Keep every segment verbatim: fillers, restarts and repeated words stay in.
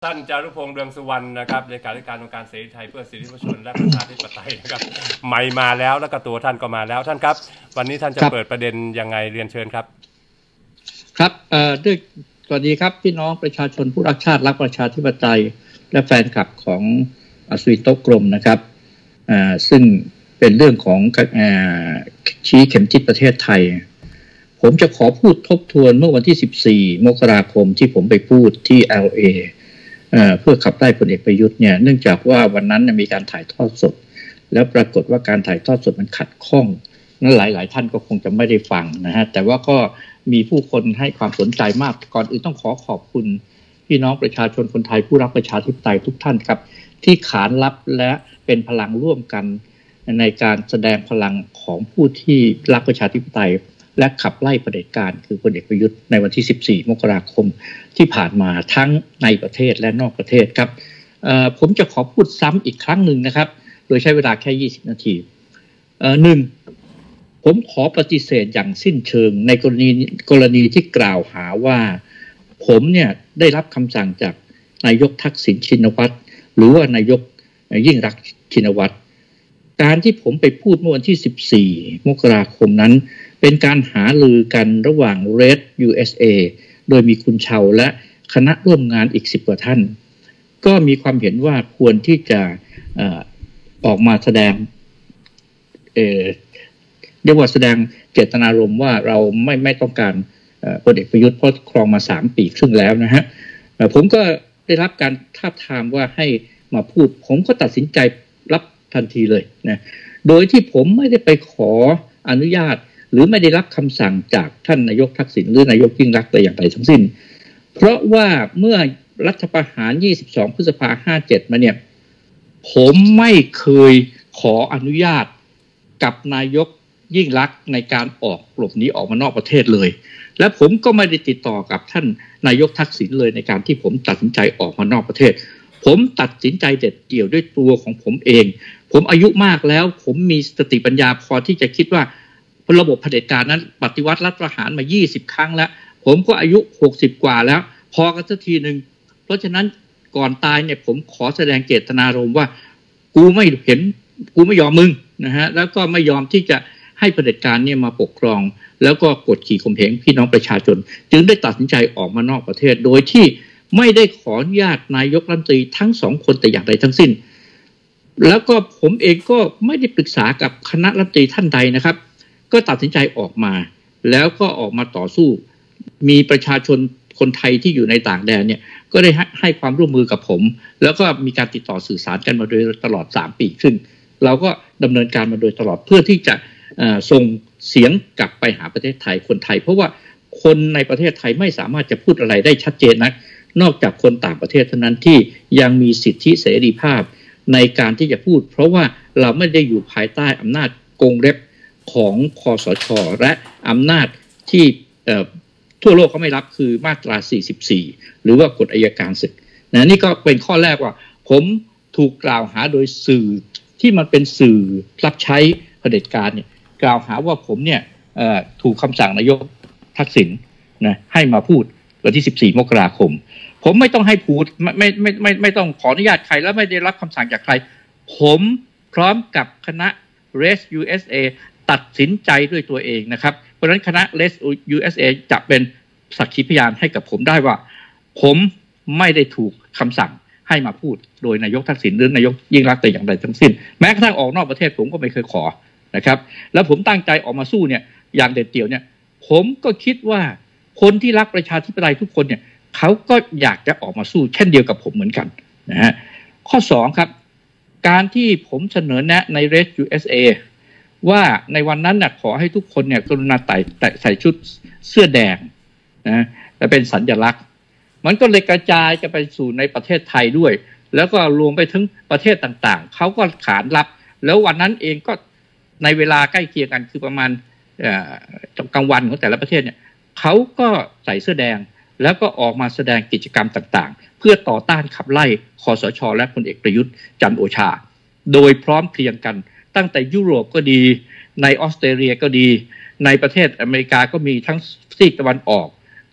ท่านจารุพงษ์เรืองสุวรรณนะครับเลขาธิการองค์การเสรีไทยเพื่อสิทธิมนุษยชนและประชาธิปไตยนะครับไม่มาแล้วแล้วก็ตัวท่านก็มาแล้วท่านครับวันนี้ท่านจะเปิดประเด็นยังไงเรียนเชิญครับครับเอ่อด้วยสวัสดีครับพี่น้องประชาชนผู้รักชาติรักประชาธิปไตยและแฟนคลับของอัศวินโต๊ะกลมนะครับอ่าซึ่งเป็นเรื่องของอ่าชี้เข็มทิศประเทศไทยผมจะขอพูดทบทวนเมื่อวันที่สิบสี่มกราคมที่ผมไปพูดที่ แอล เอ เอ่อเพื่อขับไล่พลเอกประยุทธ์เนี่ยเนื่องจากว่าวันนั้นมีการถ่ายทอดสดแล้วปรากฏว่าการถ่ายทอดสดมันขัดข้องนั้นหลายๆท่านก็คงจะไม่ได้ฟังนะฮะแต่ว่าก็มีผู้คนให้ความสนใจมากก่อนอื่นต้องขอขอบคุณพี่น้องประชาชนคนไทยผู้รักประชาธิปไตยทุกท่านครับที่ขานรับและเป็นพลังร่วมกันในการแสดงพลังของผู้ที่รักประชาธิปไตยและขับไล่เผด็จการคือพลเอกประยุทธ์ในวันที่สิบสี่มกราคมที่ผ่านมาทั้งในประเทศและนอกประเทศครับผมจะขอพูดซ้ำอีกครั้งหนึ่งนะครับโดยใช้เวลาแค่ยี่สิบนาทีหนึ่งผมขอปฏิเสธอย่างสิ้นเชิงในกรณีกรณีที่กล่าวหาว่าผมเนี่ยได้รับคำสั่งจากนายกทักษิณชินวัตรหรือว่านายกยิ่งรักษณ์ชินวัตรการที่ผมไปพูดเมื่อวันที่สิบสี่มกราคมนั้นเป็นการหารือกันระหว่าง Red ยู เอส เอ โดยมีคุณเชาและคณะร่วมงานอีกสิบกว่าท่านก็มีความเห็นว่าควรที่จะเอ่อออกมาแสดงเอ่อเรียกว่าแสดงเจตนารมณ์ว่าเราไม่ไม่ต้องการพลเอกประยุทธ์เพราะครองมาสามปีครึ่งแล้วนะฮะผมก็ได้รับการทาบทามว่าให้มาพูดผมก็ตัดสินใจรับทันทีเลยนะโดยที่ผมไม่ได้ไปขออนุญาตหรือไม่ได้รับคำสั่งจากท่านนายกทักษิณหรือนายกยิ่งรักษณ์แต่อย่างใดทั้งสิ้นเพราะว่าเมื่อรัฐประหารยี่สิบสองพฤษภาคมห้าเจ็ดมาเนี่ยผมไม่เคยขออนุญาตกับนายกยิ่งรักษณ์ในการออกหลบหนีออกมานอกประเทศเลยและผมก็ไม่ได้ติดต่อกับท่านนายกทักษิณเลยในการที่ผมตัดสินใจออกมานอกประเทศผมตัดสินใจเด็ดเดี่ยวด้วยตัวของผมเองผมอายุมากแล้วผมมีสติปัญญาพอที่จะคิดว่าระบบเผด็จการนั้นปฏิวัติรัฐประหารมายี่สิบครั้งแล้วผมก็อายุหกสิบกว่าแล้วพอกันสักทีนึงเพราะฉะนั้นก่อนตายเนี่ยผมขอแสดงเจตนารมณ์ว่ากูไม่เห็นกูไม่ยอมมึงนะฮะแล้วก็ไม่ยอมที่จะให้เผด็จการเนี่ยมาปกครองแล้วก็กดขี่ข่มเหงพี่น้องประชาชนจึงได้ตัดสินใจออกมานอกประเทศโดยที่ไม่ได้ขออนุญาตนายกรัฐมนตรีทั้งสองคนแต่อย่างใดทั้งสิ้นแล้วก็ผมเองก็ไม่ได้ปรึกษากับคณะรัฐมนตรีท่านใดนะครับก็ตัดสินใจออกมาแล้วก็ออกมาต่อสู้มีประชาชนคนไทยที่อยู่ในต่างแดนเนี่ยก็ได้ให้ความร่วมมือกับผมแล้วก็มีการติดต่อสื่อสารกันมาโดยตลอดสามปีครึ่งเราก็ดำเนินการมาโดยตลอดเพื่อที่จะส่งเสียงกลับไปหาประเทศไทยคนไทยเพราะว่าคนในประเทศไทยไม่สามารถจะพูดอะไรได้ชัดเจนนักนอกจากคนต่างประเทศเท่านั้นที่ยังมีสิทธิเสรีภาพในการที่จะพูดเพราะว่าเราไม่ได้อยู่ภายใต้อำนาจกงเล็บของคสช.และอำนาจที่ทั่วโลกเขาไม่รับคือมาตราสี่สิบสี่หรือว่ากฎอัยการศึกนะนี่ก็เป็นข้อแรกว่าผมถูกกล่าวหาโดยสื่อที่มันเป็นสื่อรับใช้เผด็จการเนี่ยกล่าวหาว่าผมเนี่ยถูกคำสั่งนายกทักษิณนะให้มาพูดวันที่สิบสี่มกราคมผมไม่ต้องให้พูดไม่ไม่ไม่ไม่ไม่ต้องขออนุญาตใครและไม่ได้รับคำสั่งจากใครผมพร้อมกับคณะ Red ยู เอส เอ ตัดสินใจด้วยตัวเองนะครับเพราะฉะนั้นคณะ Red ยู เอส เอ จะเป็นสักขีพยานให้กับผมได้ว่าผมไม่ได้ถูกคำสั่งให้มาพูดโดยนายกทักษิณหรือนายกยิ่งรักษณ์แต่อย่างใดทั้งสิ้นแม้กระทั่งออกนอกประเทศผมก็ไม่เคยขอนะครับแล้วผมตั้งใจออกมาสู้เนี่ยอย่างเด็ดเดี่ยวเนี่ยผมก็คิดว่าคนที่รักประชาธิปไตยทุกคนเนี่ยเขาก็อยากจะออกมาสู้เช่นเดียวกับผมเหมือนกันนะฮะข้อสองครับการที่ผมเสนอแนะใน Red ยู เอส เอ ว่าในวันนั้นน่ะขอให้ทุกคนเนี่ยกรุณาใส่ใส่ชุดเสื้อแดงนะและเป็นสัญลักษณ์มันก็เลยกระจายกันไปสู่ในประเทศไทยด้วยแล้วก็รวมไปถึงประเทศต่างๆเขาก็ขานรับแล้ววันนั้นเองก็ในเวลาใกล้เคียงกันคือประมาณกลางวันของแต่ละประเทศเนี่ยเขาก็ใส่เสื้อแดงแล้วก็ออกมาแสดงกิจกรรมต่างๆเพื่อต่อต้านขับไล่คสช.และพลเอกประยุทธ์จันทร์โอชาโดยพร้อมเพรียงกันตั้งแต่ยุโรปก็ดีในออสเตรเลียก็ดีในประเทศอเมริกาก็มีทั้งซีกตะวันออก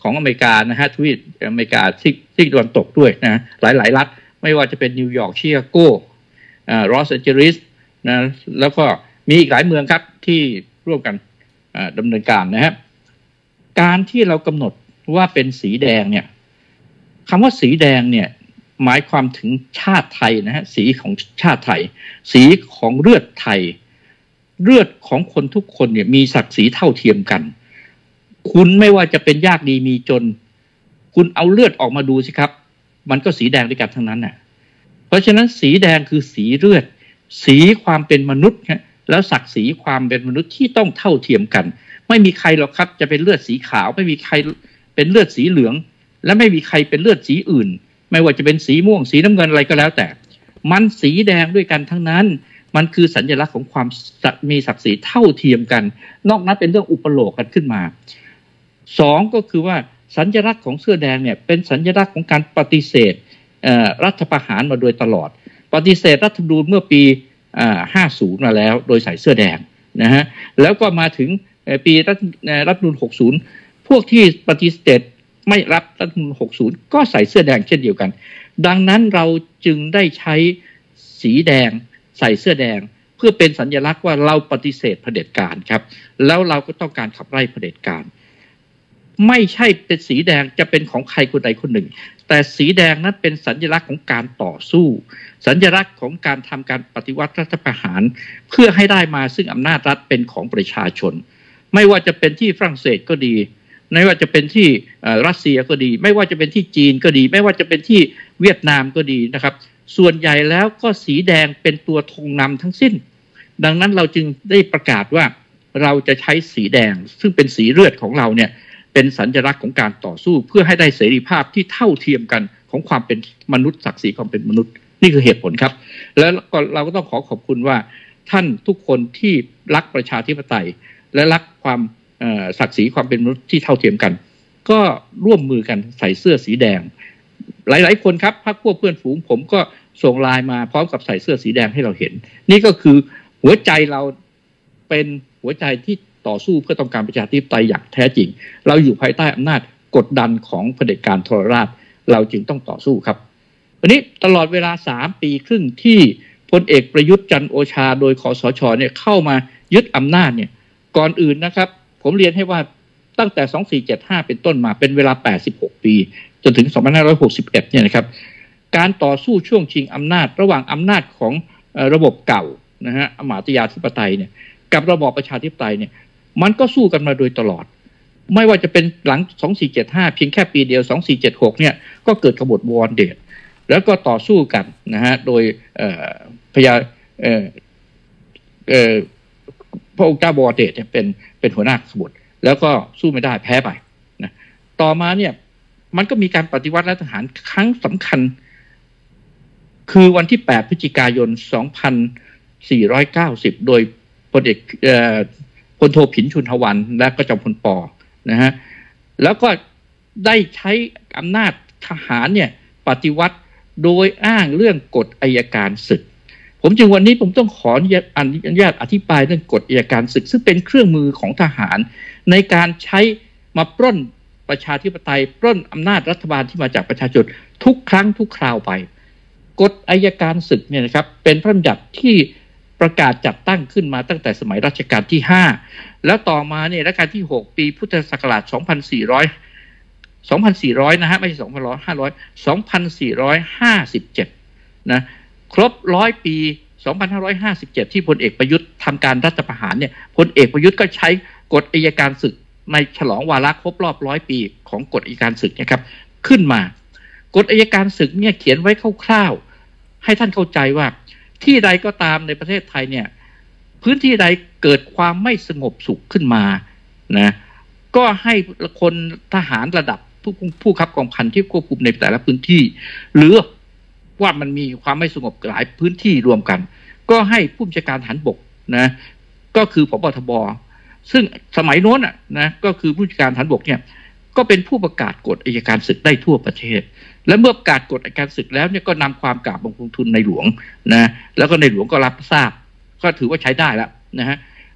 ของอเมริกานะฮะทวีปอเมริกาซีกซีกตะวันตกด้วยนะหลายๆรัฐไม่ว่าจะเป็นนิวยอร์กชิคาโกอ่ารอสแอนเจลิสนะแล้วก็มีอีกหลายเมืองครับที่ร่วมกันดำเนินการนะฮะการที่เรากำหนดว่าเป็นสีแดงเนี่ยคำว่าสีแดงเนี่ยหมายความถึงชาติไทยนะฮะสีของชาติไทยสีของเลือดไทยเลือดของคนทุกคนเนี่ยมีศักดิ์ศรีเท่าเทียมกันคุณไม่ว่าจะเป็นยากดีมีจนคุณเอาเลือดออกมาดูสิครับมันก็สีแดงด้วยกันทั้งนั้นน่ะเพราะฉะนั้นสีแดงคือสีเลือดสีความเป็นมนุษย์แล้วศักดิ์ศรีความเป็นมนุษย์ที่ต้องเท่าเทียมกันไม่มีใครหรอกครับจะเป็นเลือดสีขาวไม่มีใครเป็นเลือดสีเหลืองและไม่มีใครเป็นเลือดสีอื่นไม่ว่าจะเป็นสีม่วงสีน้ำเงินอะไรก็แล้วแต่มันสีแดงด้วยกันทั้งนั้นมันคือสัญลักษณ์ของความมีศักดิ์ศรีเท่าเทียมกันนอกนั้นเป็นเรื่องอุปโลกกันขึ้นมาสองก็คือว่าสัญลักษณ์ของเสื้อแดงเนี่ยเป็นสัญลักษณ์ของการปฏิเสธรัฐประหารมาโดยตลอดปฏิเสธรัฐธรรมนูญเมื่อปีห้าสิบมาแล้วโดยใส่เสื้อแดงนะฮะแล้วก็มาถึงปีรัฐธรรมนูญหกสิบพวกที่ปฏิเสธไม่รับรัฐธรรมนูญหกสิบก็ใส่เสื้อแดงเช่นเดียวกันดังนั้นเราจึงได้ใช้สีแดงใส่เสื้อแดงเพื่อเป็นสัญลักษณ์ว่าเราปฏิเสธเผด็จการครับแล้วเราก็ต้องการขับไล่เผด็จการไม่ใช่เป็นสีแดงจะเป็นของใครคนใดคนหนึ่งแต่สีแดงนั้นเป็นสัญลักษณ์ของการต่อสู้สัญลักษณ์ของการทำการปฏิวัติรัฐประหารเพื่อให้ได้มาซึ่งอำนาจรัฐเป็นของประชาชนไม่ว่าจะเป็นที่ฝรั่งเศสก็ดีไม่ว่าจะเป็นที่รัสเซียก็ดีไม่ว่าจะเป็นที่จีนก็ดีไม่ว่าจะเป็นที่เวียดนามก็ดีนะครับส่วนใหญ่แล้วก็สีแดงเป็นตัวธงนำทั้งสิ้นดังนั้นเราจึงได้ประกาศว่าเราจะใช้สีแดงซึ่งเป็นสีเลือดของเราเนี่ยเป็นสัญลักษณ์ของการต่อสู้เพื่อให้ได้เสรีภาพที่เท่าเทียมกันของความเป็นมนุษย์ศักดิ์ศรีความเป็นมนุษย์นี่คือเหตุผลครับแล้วก็เราก็ต้องขอขอบคุณว่าท่านทุกคนที่รักประชาธิปไตยและรักความศักดิ์ศรีความเป็นมนุษย์ที่เท่าเทียมกันก็ร่วมมือกันใส่เสื้อสีแดงหลายๆคนครับพรรคพวกเพื่อนฝูงผมก็ส่งไลน์มาพร้อมกับใส่เสื้อสีแดงให้เราเห็นนี่ก็คือหัวใจเราเป็นหัวใจที่ต่อสู้เพื่อต้องการประชาธิปไตยอย่างแท้จริงเราอยู่ภายใต้อำนาจกดดันของเผด็จการทรราชเราจึงต้องต่อสู้ครับวันนี้ตลอดเวลาสามปีครึ่งที่พลเอกประยุทธ์จันทร์โอชาโดยคสชเนี่ยเข้ามายึดอำนาจเนี่ยก่อนอื่นนะครับผมเรียนให้ว่าตั้งแต่สองพันสี่ร้อยเจ็ดสิบห้าเป็นต้นมาเป็นเวลาแปดสิบหกปีจนถึงสองพันห้าร้อยหกสิบเอ็ดเนี่ยนะครับการต่อสู้ช่วงชิงอำนาจระหว่างอำนาจของระบบเก่านะฮะอำมาตยาธิปไตยเนี่ยกับระบอบประชาธิปไตยเนี่ยมันก็สู้กันมาโดยตลอดไม่ว่าจะเป็นหลังสองพันสี่ร้อยเจ็ดสิบห้าเพียงแค่ปีเดียวสองพันสี่ร้อยเจ็ดสิบหกเนี่ยก็เกิดกบฏวอนเดชแล้วก็ต่อสู้กันนะฮะโดยพญาเอ่อเอ่อพระองค์เจ้าวอเดชเนี่ยเป็นเป็นหัวหน้าขบฏแล้วก็สู้ไม่ได้แพ้ไปนะต่อมาเนี่ยมันก็มีการปฏิวัติรัฐประหารครั้งสำคัญคือวันที่แปดพฤศจิกายนสองพันสี่ร้อยเก้าสิบโดยพลเอกเอ่อพลโทผินชุนทวันและก็จอมพลป.นะฮะแล้วก็ได้ใช้อำนาจทหารเนี่ยปฏิวัติโดยอ้างเรื่องกฎอัยการศึกผมจึงวันนี้ผมต้องขออนุญาตอธิบายเรื่องกฎอัยการศึกซึ่งเป็นเครื่องมือของทหารในการใช้มาปล้นประชาธิปไตยปล้นอำนาจรัฐบาลที่มาจากประชาชนทุกครั้งทุกคราวไปกฎอัยการศึกเนี่ยนะครับเป็นพระราชบัญญัติที่ประกาศจัดตั้งขึ้นมาตั้งแต่สมัยรัชกาลที่ห้าแล้วต่อมาเนี่ยรัชกาลที่หกปีพุทธศักราชสองพันสี่ร้อย สองพันสี่ร้อยนะฮะไม่ใช่สองพันห้าร้อย สองพันสี่ร้อยห้าสิบเจ็ดนะครบร้อยปีสองพันห้าร้อยห้าสิบเจ็ดที่พลเอกประยุทธ์ทำการรัฐประหารเนี่ยพลเอกประยุทธ์ก็ใช้กฎอัยการศึกในฉลองวาระครบรอบร้อยปีของกฎอัยการศึกนะครับขึ้นมากฎอัยการศึกเนี่ยเขียนไว้คร่าวๆให้ท่านเข้าใจว่าที่ใดก็ตามในประเทศไทยเนี่ยพื้นที่ใดเกิดความไม่สงบสุขขึ้นมานะก็ให้คนทหารระดับผู้ผู้ขับกองพันที่ควบคุมในแต่ละพื้นที่หรือว่ามันมีความไม่สงบหลายพื้นที่รวมกันก็ให้ผู้บัญชาการทหารบกนะก็คือผบ.ทบ.ซึ่งสมัยโน้นอ่ะนะก็คือผู้บัญชาการทหารบกเนี่ยก็เป็นผู้ประกาศกฎอัยการศึกได้ทั่วประเทศและเมื่อประกาศกฎอัยการศึกแล้วเนี่ยก็นำความกราบบังคมทูลในหลวงนะแล้วก็ในหลวงก็รับทราบก็ถือว่าใช้ได้แล้วนะฮะ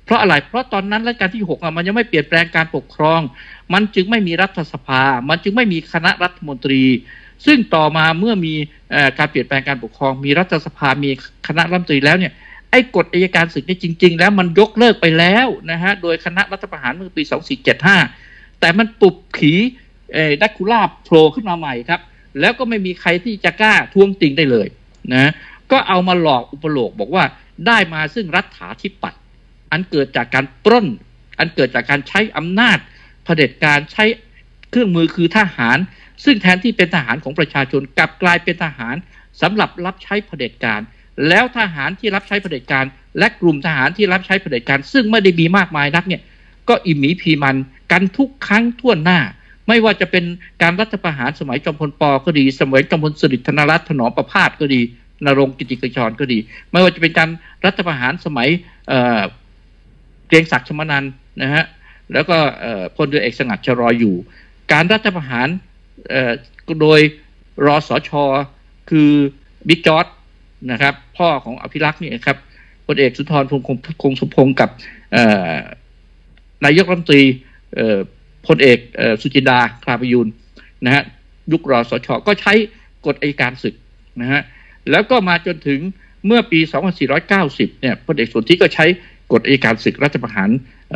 เพราะอะไรเพราะตอนนั้นรัชกาลที่หกมันยังไม่เปลี่ยนแปลงการปกครองมันจึงไม่มีรัฐสภามันจึงไม่มีคณะรัฐมนตรีซึ่งต่อมาเมื่อมีการเปลี่ยนแปลงการปกครองมีรัฐสภามีคณะรัฐมนตรีแล้วเนี่ยไอ้กฎอัยการศึกนี่จริงๆแล้วมันยกเลิกไปแล้วนะฮะโดยคณะรัฐประหารเมื่อปีสองสี่เจ็ดห้าแต่มันปลุกผีดักคูล่าโผล่ขึ้นมาใหม่ครับแล้วก็ไม่มีใครที่จะกล้าท้วงติงได้เลยนะก็เอามาหลอกอุปโลกบอกว่าได้มาซึ่งรัฐาธิปัตย์อันเกิดจากการปล้นอันเกิดจากการใช้อำนาจเผด็จการใช้เครื่องมือคือทหารซึ่งแทนที่เป็นทหารของประชาชนกลับกลายเป็นทหารสำหรับรับใช้เผด็จการแล้วทหารที่รับใช้เผด็จการและกลุ่มทหารที่รับใช้เผด็จการซึ่งไม่ได้มีมากมายนักเนี่ยก็อิหมีพีมันกันทุกครั้งทั่วหน้าไม่ว่าจะเป็นการรัฐประหารสมัยจอมพลป.ก็ดีสมัยจอมพลสฤษดิ์ธนรัตน์ถนอมประพาสก็ดีนรงค์กิติกชรก็ดีไม่ว่าจะเป็นการรัฐประหารสมัยเกรียงศักดิ์ชมนันท์นะฮะแล้วก็พลเรือเอกสงัดชรออยู่การรัฐประหารโดยรสช.คือบิ๊กจอร์จนะครับพ่อของอภิรักษ์นี่ครับพลเอกสุนทรพงษ์คงสมพงษ์กับนายกรัฐมนตรีพลเอกสุจินดาคลาประยูรนะฮะยุครสช.ก็ใช้กฎอัยการศึกนะฮะแล้วก็มาจนถึงเมื่อปีสองพันสี่ร้อยเก้าสิบเนี่ยพลเอกสนธิก็ใช้กฎอัยการศึกรัฐประหาร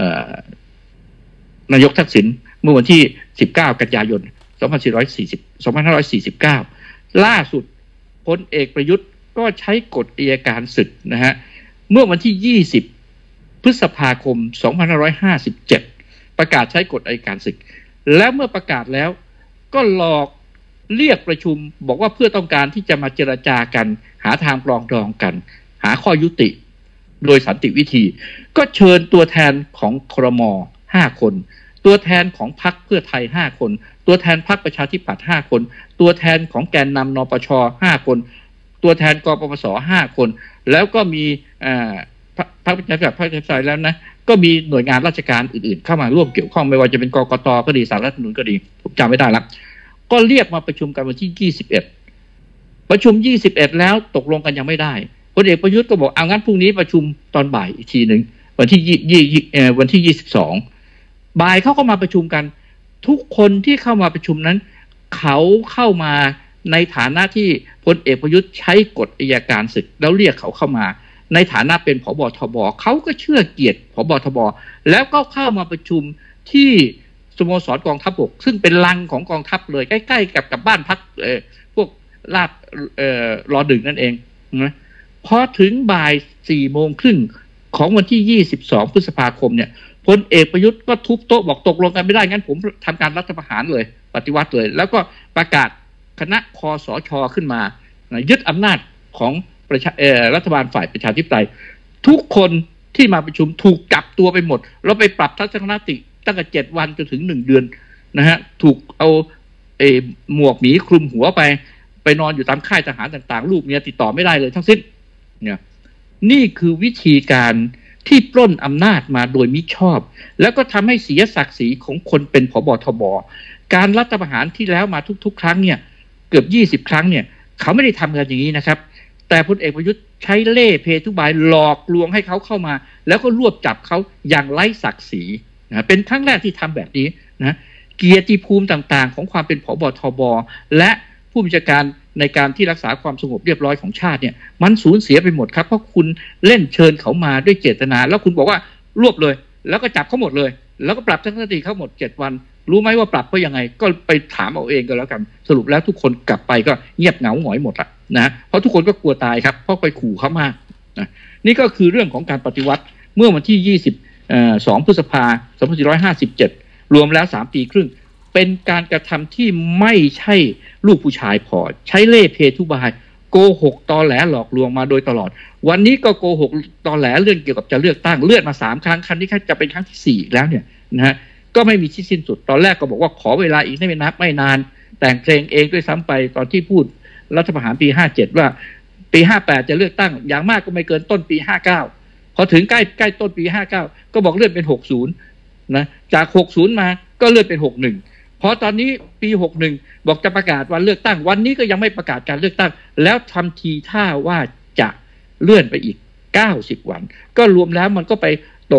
นายกทักษิณเมื่อวันที่สิบเก้ากันยายนสองพันสี่ร้อยสี่สิบ สองพันห้าร้อยสี่สิบเก้าล่าสุดพลเอกประยุทธ์ก็ใช้กฎอัยการศึกนะฮะเมื่อวันที่ยี่สิบพฤษภาคมสองพันห้าร้อยห้าสิบเจ็ดประกาศใช้กฎอัยการศึกและเมื่อประกาศแล้วก็หลอกเรียกประชุมบอกว่าเพื่อต้องการที่จะมาเจรจากันหาทางปรองดองกันหาข้อยุติโดยสันติวิธีก็เชิญตัวแทนของครม.ห้าคนตัวแทนของพรรคเพื่อไทยห้าคนตัวแทนพรรคประชาธิปัตย์ห้าคนตัวแทนของแกนนำนปชห้าคนตัวแทนกปปสห้าคนแล้วก็มีพรรคประชาธิปัตย์พรรคประชาธิปัตย์แล้วนะก็มีหน่วยงานราชการอื่นๆเข้ามาร่วมเกี่ยวข้องไม่ว่าจะเป็นกกต.ก็ดีศาลรัฐธรรมนูญก็ดีผมจำไม่ได้ละก็เรียกมาประชุมกันวันที่ยี่สิบเอ็ดประชุมยี่สิบเอ็ดแล้วตกลงกันยังไม่ได้พลเอกประยุทธ์ก็บอกเอางั้นพรุ่งนี้ประชุมตอนบ่ายอีกทีหนึ่งวันที่ยี่เอ่อวันที่ยี่สิบสองบ่ายเขาก็มาประชุมกันทุกคนที่เข้ามาประชุมนั้นเขาเข้ามาในฐานะที่พลเอกประยุทธ์ใช้กฎอัยการศึกแล้วเรียกเขาเข้ามาในฐานะเป็นผบทบเขาก็เชื่อเกียรติผบทบแล้วก็เข้ามาประชุมที่สโมสรกองทัพบกซึ่งเป็นลังของกองทัพเลยใกล้ๆกับกับบ้านพักเอ่อพวกลาดเอ่อรอดึกนั่นเองนะพอถึงบ่ายสี่โมงครึ่งของวันที่ยี่สิบสองพฤษภาคมเนี่ยพลเอกประยุทธ์ก็ทุบโต๊ะบอกตกลงกันไม่ได้งั้นผมทำการรัฐประหารเลยปฏิวัติเลยแล้วก็ประกาศคณะคสช.ขึ้นมายึดอำนาจของประชาเอ่อรัฐบาลฝ่ายประชาธิปไตยทุกคนที่มาประชุมถูกจับตัวไปหมดแล้วไปปรับทัศนคติตั้งแต่เจ็ดวันจนถึงหนึ่งเดือนนะฮะถูกเอาเอหมวกหมีคลุมหัวไปไปนอนอยู่ตามค่ายทหารต่างๆลูกเมียติดต่อไม่ได้เลยทั้งสิ้นเนี่ยนี่คือวิธีการที่ปล้นอำนาจมาโดยมิชอบแล้วก็ทำให้เสียศักดิ์ศรีของคนเป็นผบทบการรัฐประหารที่แล้วมาทุกๆครั้งเนี่ยเกือบยี่สิบครั้งเนี่ยเขาไม่ได้ทำกันอย่างนี้นะครับแต่พลเอกประยุทธ์ใช้เล่ห์เพทุบายหลอกลวงให้เขาเข้ามาแล้วก็รวบจับเขาอย่างไร้ศักดิ์ศรีนะเป็นครั้งแรกที่ทำแบบนี้นะเกียรติภูมิต่างๆของความเป็นผบทบและผู้บัญชาการในการที่รักษาความสงบเรียบร้อยของชาติเนี่ยมันสูญเสียไปหมดครับเพราะคุณเล่นเชิญเขามาด้วยเจตนาแล้วคุณบอกว่ารวบเลยแล้วก็จับเขาหมดเลยแล้วก็ปรับทัศนคติเขาหมดเจ็ดวันรู้ไหมว่าปรับเพราะยังไงก็ไปถามเอาเองก็แล้วกันสรุปแล้วทุกคนกลับไปก็เงียบเหงาหงอยหมดละนะเพราะทุกคนก็กลัวตายครับเพราะไปขู่เขามากนะนี่ก็คือเรื่องของการปฏิวัติเมื่อวันที่ยี่สิบสองพฤษภาคมสองพันสี่ร้อยห้าสิบเจ็ดรวมแล้วสามปีครึ่งเป็นการกระทำที่ไม่ใช่ลูกผู้ชายพอใช้เล่ห์เพทุบายโกหกตอแหลหลอกลวงมาโดยตลอดวันนี้ก็โกหกตอแหลเรื่องเกี่ยวกับจะเลือกตั้งเลื่อนมาสามครั้งครั้งนี้จะเป็นครั้งที่สี่แล้วเนี่ยนะฮะก็ไม่มีที่สิ้นสุดตอนแรกก็บอกว่าขอเวลาอีกไม่นานไม่นานแต่งเพลงเองด้วยซ้ำไปตอนที่พูดรัฐประหารปีห้าเจ็ดว่าปีห้าแปดจะเลือกตั้งอย่างมากก็ไม่เกินต้นปีห้าเก้าพอถึงใกล้ใกล้ต้นปีห้าเก้าก็บอกเลื่อนเป็นหกสิบนะจากหกสิบมาก็เลื่อนเป็นหกสิบเอ็ดพอตอนนี้ปีหกสิบเอ็ดบอกจะประกาศวันเลือกตั้งวันนี้ก็ยังไม่ประกาศการเลือกตั้งแล้วทำทีท่าว่าจะเลื่อนไปอีกเก้าสิบวันก็รวมแล้วมันก็ไปตก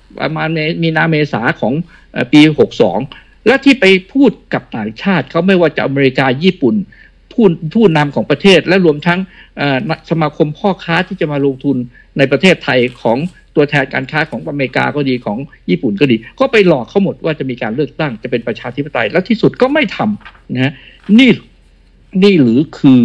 ประมาณมีนาเมษาของปีหกสองแล้วที่ไปพูดกับต่างชาติเขาไม่ว่าจะอเมริกาญี่ปุ่นผู้ผู้นำของประเทศและรวมทั้งสมาคมพ่อค้าที่จะมาลงทุนในประเทศไทยของตัวแทนการค้าของอเมริกาก็ดีของญี่ปุ่นก็ดีก็ไปหลอกเขาหมดว่าจะมีการเลือกตั้งจะเป็นประชาธิปไตยแล้วที่สุดก็ไม่ทำนะนี่นี่หรือคือ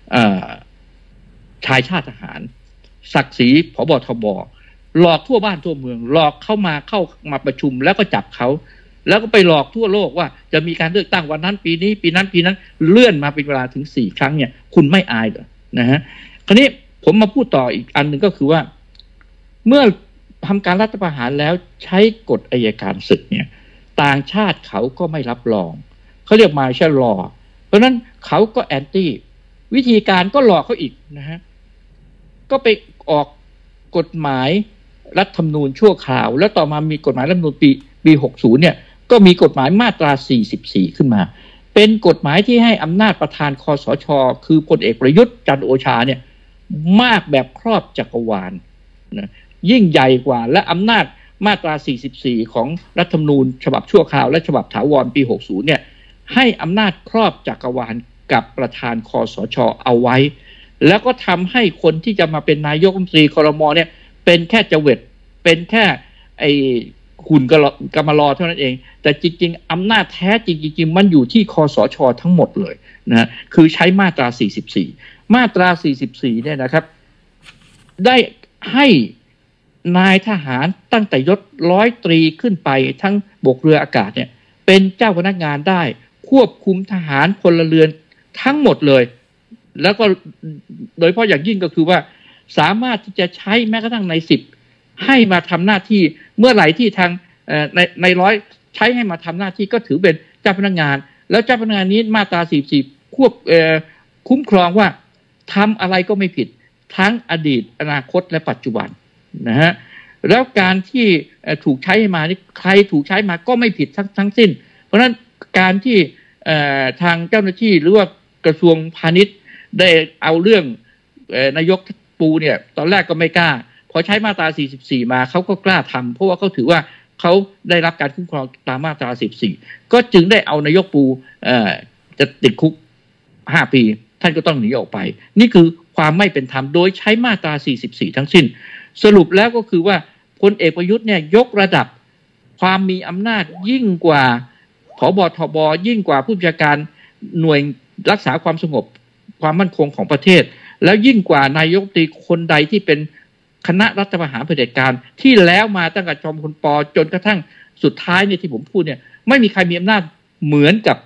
ชายชาติทหารศักดิ์ศรีผบทบหลอกทั่วบ้านทั่วเมืองหลอกเข้ามาเข้ามาประชุมแล้วก็จับเขาแล้วก็ไปหลอกทั่วโลกว่าจะมีการเลือกตั้งวันนั้นปีนี้ปีนั้นปีนั้นเลื่อนมาเป็นเวลาถึงสี่ครั้งเนี่ยคุณไม่อายเหรอนะฮะคราวนี้ผมมาพูดต่ออีกอันหนึ่งก็คือว่าเมื่อทำการรัฐประหารแล้วใช้กฎอัยการศึกเนี่ยต่างชาติเขาก็ไม่รับรองเขาเรียกมาร์ชาลลอว์เพราะนั้นเขาก็แอนตี้วิธีการก็หลอกเขาอีกนะฮะก็ไปออกกฎหมายรัฐธรรมนูญชั่วคราวแล้วต่อมามีกฎหมายรัฐธรรมนูญปีปีหกสิบเนี่ยก็มีกฎหมายมาตราสี่สิบสี่ขึ้นมาเป็นกฎหมายที่ให้อำนาจประธานคสช.คือพลเอกประยุทธ์จันทร์โอชาเนี่ยมากแบบครอบจักรวาลนะยิ่งใหญ่กว่าและอำนาจมาตราสี่สิบสี่ของรัฐธรรมนูญฉบับชั่วคราวและฉบับถาวรปีหกสิบเนี่ยให้อำนาจครอบจักรวาลกับประธานคสช.เอาไว้แล้วก็ทำให้คนที่จะมาเป็นนายกรัฐมนตรีครม.เนี่ยเป็นแค่เจวิตเป็นแค่ไอ้หุ่นกำมารอเท่านั้นเองแต่จริงๆอำนาจแท้จริงจริงมันอยู่ที่คสช.ทั้งหมดเลยนะคือใช้มาตราสี่สิบสี่มาตราสี่สิบสี่เนี่ยนะครับได้ให้นายทหารตั้งแต่ยศร้อยตรีขึ้นไปทั้งบกเรืออากาศเนี่ยเป็นเจ้าพนักงานได้ควบคุมทหารพลเรือนทั้งหมดเลยแล้วก็โดยเฉพาะอย่างยิ่งก็คือว่าสามารถที่จะใช้แม้กระทั่งในสิบให้มาทำหน้าที่เมื่อไหร่ที่ทางในในร้อยใช้ให้มาทำหน้าที่ก็ถือเป็นเจ้าพนักงานแล้วเจ้าพนักงานนี้มาตราสี่สิบสี่ควบคุ้มครองว่าทำอะไรก็ไม่ผิดทั้งอดีตอนาคตและปัจจุบันนะฮะแล้วการที่ถูกใช้มานี่ใครถูกใช้มาก็ไม่ผิดทั้งทั้งสิ้นเพราะฉะนั้นการที่ทางเจ้าหน้าที่หรือว่ากระทรวงพาณิชย์ได้เอาเรื่องนายกปูเนี่ยตอนแรกก็ไม่กล้าพอใช้มาตราสี่สิบสี่มาเขาก็กล้าทำเพราะว่าเขาถือว่าเขาได้รับการคุ้มครองตามมาตราสี่สิบสี่ก็จึงได้เอานายกปูจะติดคุกห้าปีท่านก็ต้องหนีออกไปนี่คือความไม่เป็นธรรมโดยใช้มาตราสี่สิบสี่ทั้งสิ้นสรุปแล้วก็คือว่าพลเอกประยุทธ์เนี่ยยกระดับความมีอำนาจยิ่งกว่าผบทบยิ่งกว่าผู้บัญชาการหน่วยรักษาความสงบความมั่นคงของประเทศแล้วยิ่งกว่านายกรัฐมนตรีคนใดที่เป็นคณะรัฐประหารเผด็จการที่แล้วมาตั้งแต่จอมพลป.จนกระทั่งสุดท้ายเนี่ยที่ผมพูดเนี่ยไม่มีใครมีอำนาจเหมือนกับ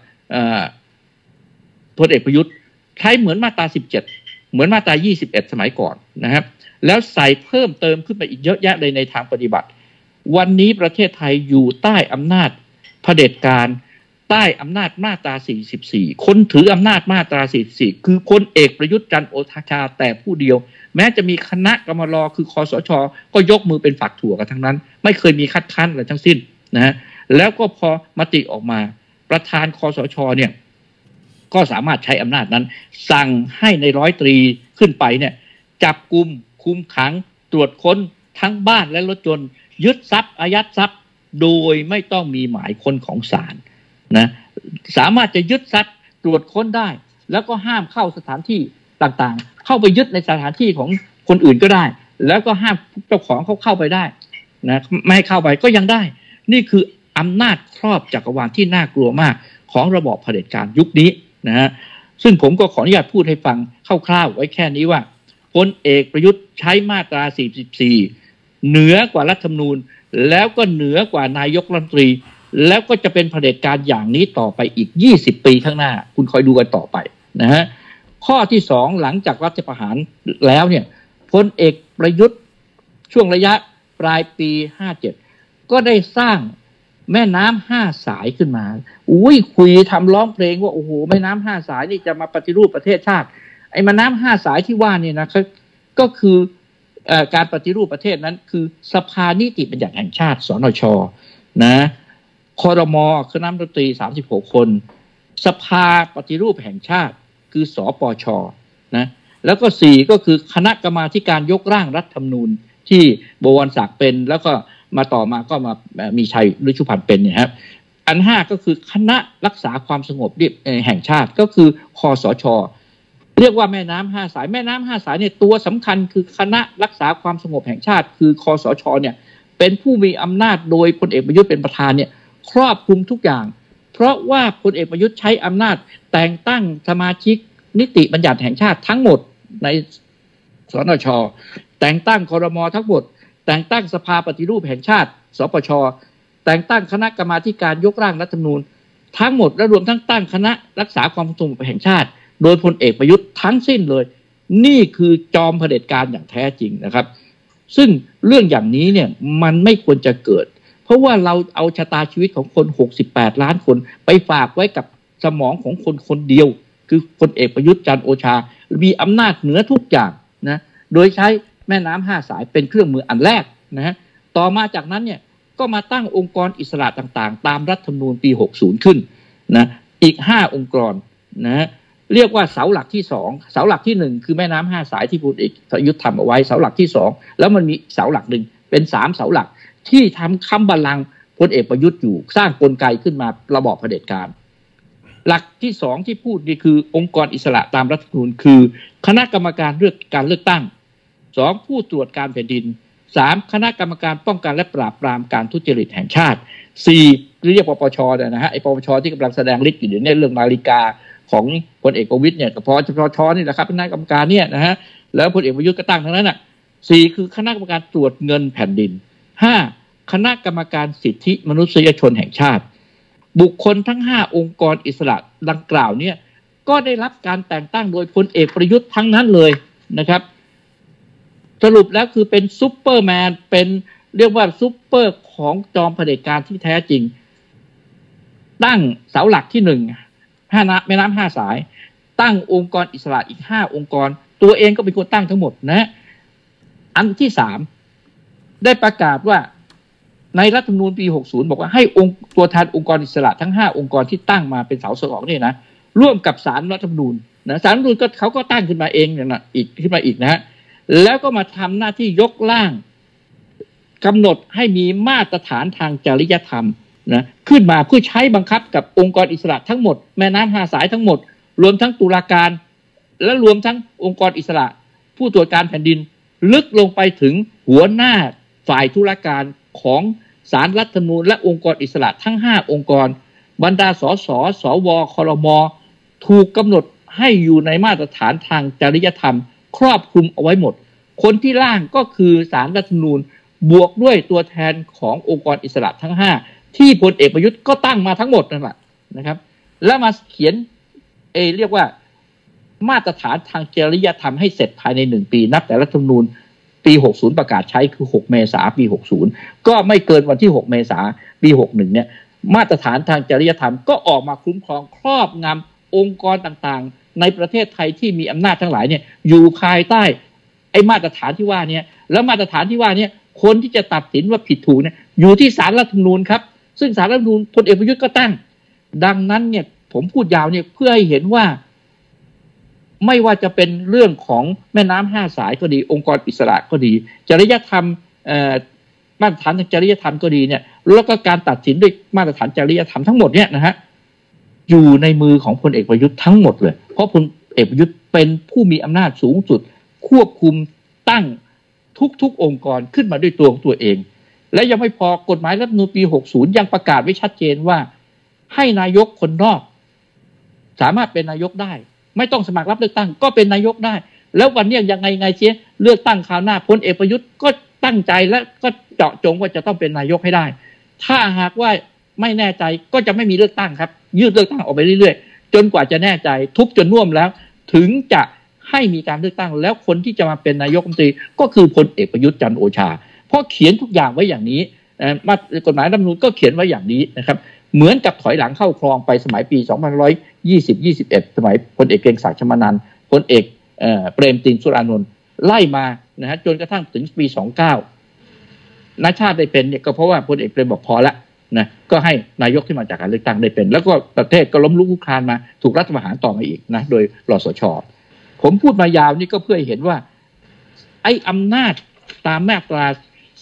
พลเอกประยุทธ์ใช้เหมือนมาตราสิบเจ็ดเหมือนมาตรายี่สิบเอ็ดสมัยก่อนนะครับแล้วใส่เพิ่มเติมขึ้นไปอีกเยอะแยะเลยในทางปฏิบัติวันนี้ประเทศไทยอยู่ใต้อำนาจเผด็จการใต้อำนาจมาตราสี่สิบสี่คนถืออำนาจมาตราสี่สิบสี่คือพลเอกประยุทธ์จันทร์โอชาแต่ผู้เดียวแม้จะมีคณะกรรมการคือคสช.ก็ยกมือเป็นฝักถั่วกันทั้งนั้นไม่เคยมีคัดค้านอะไรทั้งสิ้นนะฮะแล้วก็พอมติออกมาประธานคสช.เนี่ยก็สามารถใช้อำนาจนั้นสั่งให้ในร้อยตรีขึ้นไปเนี่ยจับกุมคุมขังตรวจค้นทั้งบ้านและรถยนต์ยึดทรัพย์อายัดทรัพย์โดยไม่ต้องมีหมายค้นของศาลนะสามารถจะยึดทรัพย์ตรวจค้นได้แล้วก็ห้ามเข้าสถานที่ต่างๆเข้าไปยึดในสถานที่ของคนอื่นก็ได้แล้วก็ห้ามเจ้าของเขาเข้าไปได้นะไม่ให้เข้าไปก็ยังได้นี่คืออำนาจครอบจักรวาลที่น่ากลัวมากของระบอบเผด็จการยุคนี้นะฮะซึ่งผมก็ขออนุญาตพูดให้ฟังคร่าวๆไว้แค่นี้ว่าพลเอกประยุทธ์ใช้มาตราสี่สิบสี่เหนือกว่ารัฐธรรมนูญแล้วก็เหนือกว่านายกรัฐมนตรีแล้วก็จะเป็นเผด็จการอย่างนี้ต่อไปอีกยี่สิบปีข้างหน้าคุณคอยดูกันต่อไปนะฮะข้อที่สองหลังจากรัฐประหารแล้วเนี่ยพลเอกประยุทธ์ช่วงระยะปลายปีห้าเจ็ดก็ได้สร้างแม่น้ำห้าสายขึ้นมาอุ้ยคุยทำร้องเพลงว่าโอ้โหแม่น้ำห้าสายนี่จะมาปฏิรูปประเทศชาติไอ้แม่น้ำห้าสายที่ว่านี่นะครับก็คือการปฏิรูปประเทศนั้นคือสภานิติบัญญัติแห่งชาติสนช.นะครม.คณะรัฐมนตรีสามสิบหกคนสภาปฏิรูปแห่งชาติคือสปช.นะแล้วก็สี่ก็คือคณะกรรมาธิการยกร่างรัฐธรรมนูญที่บวรศักดิ์เป็นแล้วก็มาต่อมาก็มามีชัยฤชุพันธ์เป็นเนี่ยครับอันห้าก็คือคณะรักษาความสงบแห่งชาติก็คือคสช.เรียกว่าแม่น้ำห้าสายแม่น้ำห้าสายเนี่ยตัวสำคัญคือคณะรักษาความสงบแห่งชาติคือคสช.เนี่ยเป็นผู้มีอำนาจโดยพลเอกประยุทธ์เป็นประธานเนี่ยครอบคลุมทุกอย่างเพราะว่าพลเอกประยุทธ์ใช้อำนาจแต่งตั้งสมาชิกนิติบัญญัติแห่งชาติทั้งหมดในสนช.แต่งตั้งครม.ทั้งหมดแต่งตั้งสภาปฏิรูปแห่งชาติสปช.แต่งตั้งคณะกรรมาการยกร่างรัฐธรรมนูญทั้งหมดและรวมทั้งตั้งคณะรักษาความสงบแห่งชาติโดยพลเอกประยุทธ์ทั้งสิ้นเลยนี่คือจอมเผด็จการอย่างแท้จริงนะครับซึ่งเรื่องอย่างนี้เนี่ยมันไม่ควรจะเกิดเพราะว่าเราเอาชะตาชีวิตของคนหกสิบแปดล้านคนไปฝากไว้กับสมองของคนคนเดียวคือพลเอกประยุทธ์จันทร์โอชามีอำนาจเหนือทุกอย่างนะโดยใช้แม่น้ำห้าสายเป็นเครื่องมืออันแรกนะฮะต่อมาจากนั้นเนี่ยก็มาตั้งองค์กรอิสระต่างๆตามรัฐธรรมนูญปีหกสิบขึ้นนะอีกห้าองค์กรนะเรียกว่าเสาหลักที่สองเสาหลักที่หนึ่งคือแม่น้ำห้าสายที่พลเอกประยุทธ์ทำเอาไว้เสาหลักที่สองแล้วมันมีเสาหลักหนึ่งเป็นสามเสาหลักที่ทำค้ำบัลลังก์พลเอกประยุทธ์อยู่สร้างกลไกขึ้นมาระบอบเผด็จการหลักที่สองที่พูดนี่คือองค์กรอิสระตามรัฐธรรมนูญคือคณะกรรมการเลือกการเลือกตั้งสองผู้ตรวจการแผ่นดินสามคณะกรรมการป้องกันและปราบปรามการทุจริตแห่งชาติสี่เรียกปปชเนี่ยนะฮะไอ้ปปชที่กำลังแสดงฤทธิ์อยู่ในเรื่องนาฬิกาของพลเอกประวิตรเนี่ยก็พอปปชนี่แหละครับเป็นคณะกรรมการเนี่ยนะฮะแล้วพลเอกประยุทธ์ก็ตั้งทั้งนั้นอ่ะสี่คือคณะกรรมการตรวจเงินแผ่นดินห้าคณะกรรมการสิทธิมนุษยชนแห่งชาติบุคคลทั้งห้าองค์กรอิสระดังกล่าวเนี่ยก็ได้รับการแต่งตั้งโดยพลเอกประยุทธ์ทั้งนั้นเลยนะครับสรุปแล้วคือเป็นซุปเปอร์แมนเป็นเรียกว่าซุปเปอร์ของจอมเผด็จการที่แท้จริงตั้งเสาหลักที่หนึ่งห้าน้ำแม่น้ำห้าสายตั้งองค์กรอิสระอีกห้าองค์กรตัวเองก็เป็นคนตั้งทั้งหมดนะอันที่สามได้ประกาศว่าในรัฐธรรมนูญปีหกสิบบอกว่าให้องค์ตัวแทนองค์กรอิสระทั้งห้าองค์กรที่ตั้งมาเป็นเสาสองนี่นะร่วมกับศาลรัฐธรรมนูญนะศาลรัฐธรรมนูญก็เขาก็ตั้งขึ้นมาเองเนี่ยนะอีกขึ้นมาอีกนะฮะแล้วก็มาทำหน้าที่ยกร่างกำหนดให้มีมาตรฐานทางจริยธรรมนะขึ้นมาเพื่อใช้บังคับกับองค์กรอิสระทั้งหมดแม่น้ำห้าสายทั้งหมดรวมทั้งตุลาการและรวมทั้งองค์กรอิสระผู้ตรวจการแผ่นดินลึกลงไปถึงหัวหน้าฝ่ายธุรการของศาลรัฐธรรมนูญและองค์กรอิสระทั้งห้าองค์กรบรรดาสสสวครมถูกกำหนดให้อยู่ในมาตรฐานทางจริยธรรมครอบคลุมเอาไว้หมดคนที่ร่างก็คือศาลรัฐธรรมนูญบวกด้วยตัวแทนขององค์กรอิสระทั้งห้าที่พลเอกประยุทธ์ก็ตั้งมาทั้งหมดนั่นแหละนะครับแล้วมาเขียนเอเรียกว่ามาตรฐานทางจริยธรรมให้เสร็จภายในหนึ่งปีนับแต่รัฐธรรมนูญปีหกสิบประกาศใช้คือหกเมษายนปีหกสิบก็ไม่เกินวันที่หกเมษายนปีหกสิบเอ็ดเนี่ยมาตรฐานทางจริยธรรมก็ออกมาคุ้มครองครอบงำองค์กรต่างๆในประเทศไทยที่มีอำนาจทั้งหลายเนี่ยอยู่ภายใต้ไอ้มาตรฐานที่ว่าเนี่ยแล้วมาตรฐานที่ว่าเนี่ยคนที่จะตัดสินว่าผิดถูกเนี่ยอยู่ที่ศาลรัฐธรรมนูญครับซึ่งศาลรัฐธรรมนูญพลเอกประยุทธ์ก็ตั้งดังนั้นเนี่ยผมพูดยาวเนี่ยเพื่อให้เห็นว่าไม่ว่าจะเป็นเรื่องของแม่น้ำห้าสายก็ดีองค์กรอิสระก็ดีจริยธรรมมาตรฐานทางจริยธรรมก็ดีเนี่ยแล้วก็การตัดสินด้วยมาตรฐานจริยธรรมทั้งหมดเนี่ยนะฮะอยู่ในมือของพลเอกประยุทธ์ทั้งหมดเลยเพราะพลเอกประยุทธ์เป็นผู้มีอำนาจสูงสุดควบคุมตั้งทุกๆองค์กรขึ้นมาด้วยตัวของตัวเองและยังไม่พอกฎหมายรัฐธรรมนูญปีหกสิบยังประกาศไว้ชัดเจนว่าให้นายกคนนอกสามารถเป็นนายกได้ไม่ต้องสมัครรับเลือกตั้งก็เป็นนายกได้แล้ววันนี้ยังไงไงเชียเลือกตั้งคราวหน้าพลเอกประยุทธ์ก็ตั้งใจและก็เจาะจงว่าจะต้องเป็นนายกให้ได้ถ้าหากว่าไม่แน่ใจก็จะไม่มีเลือกตั้งครับยืดเลือกตั้งออกไปเรื่อยๆจนกว่าจะแน่ใจทุบจนน่วมแล้วถึงจะให้มีการเลือกตั้งแล้วคนที่จะมาเป็นนายกรัฐมนตรีก็คือพลเอกประยุทธ์จันทร์โอชาเพราะเขียนทุกอย่างไว้อย่างนี้มากฎหมายรัฐธรรมนูญก็เขียนไว้อย่างนี้นะครับเหมือนกับถอยหลังเข้าครองไปสมัยปีสองพันห้าร้อยยี่สิบ ยี่สิบเอ็ดสมัยพลเอกเกรียงศักดิ์ชมานันท์พลเอกเอ่อเปรมตินสุรานนท์ไล่มานะฮะจนกระทั่งถึงปีสองสิบเก้านาชาติได้เป็นเนี่ยก็เพราะว่าพลเอกเปรมบอกพอละนะก็ให้นายกที่มาจากการเลือกตั้งได้เป็นแล้วก็ประเทศก็ล้มลุกคลุกคลานมาถูกรัฐประหารต่อมาอีกนะโดยรสช.ผมพูดมายาวนี่ก็เพื่อให้เห็นว่าไอ้อำนาจตามมาตรา